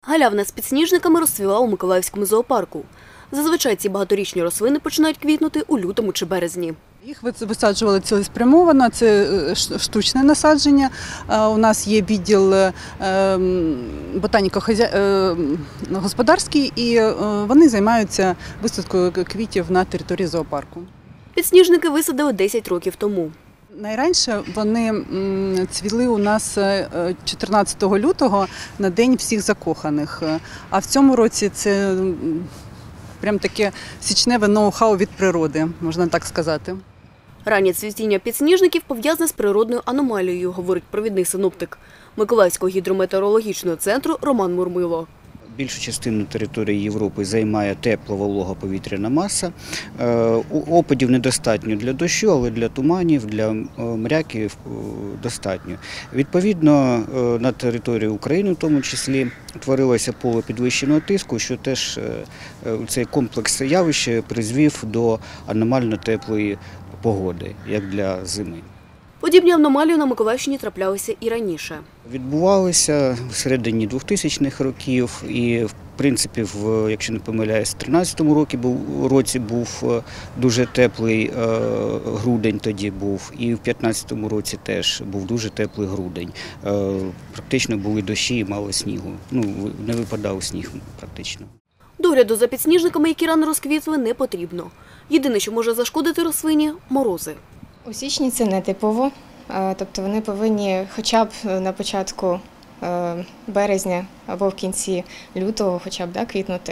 Галявина з підсніжниками розцвіла у Миколаївському зоопарку. Зазвичай ці багаторічні рослини починають квітнути у лютому чи березні. Їх висаджували цілеспрямовано, це штучне насадження. У нас є відділ ботаніко-господарський і вони займаються висадкою квітів на території зоопарку. Підсніжники висадили 10 років тому. Найраніше вони цвіли у нас 14 лютого на День всіх закоханих. А в цьому році це прям таке січневе ноу-хау від природи, можна так сказати. Раннє цвітіння підсніжників пов'язане з природною аномалією, говорить провідний синоптик Миколаївського гідрометеорологічного центру Роман Мурмило. Більшу частину території Європи займає тепла волога повітряна маса. Опадів недостатньо для дощу, але для туманів, для мряки достатньо. Відповідно, на території України в тому числі утворилося поле підвищеного тиску, що теж цей комплекс явищ призвів до аномально теплої погоди, як для зими. Подібні аномалії на Миколаївщині траплялися і раніше. Відбувалися в середині 2000-х років і, в принципі, якщо не помиляюсь, в 2013 році був дуже теплий грудень тоді був, і в 2015 році теж був дуже теплий грудень. Практично були дощі і мало снігу. Не випадав сніг практично. Догляду за підсніжниками, які рано розквітли, не потрібно. Єдине, що може зашкодити рослині – морози. У січні це не типово, тобто вони повинні хоча б на початку березня або в кінці лютого хоча б квітнути.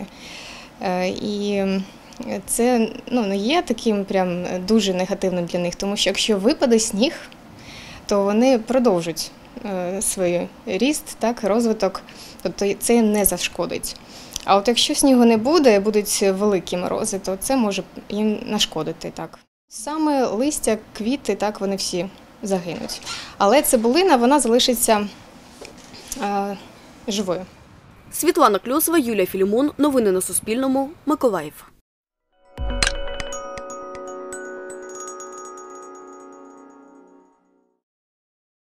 І це не є таким прям дуже негативним для них, тому що якщо випаде сніг, то вони продовжать свій ріст, розвиток, тобто це їм не зашкодить. А от якщо снігу не буде, будуть великі морози, то це може їм нашкодити. Саме листя, квіти, вони всі загинуть. Але цибулина, вона залишиться живою. Світлана Кльосова, Юлія Філімон. Новини на Суспільному. Миколаїв.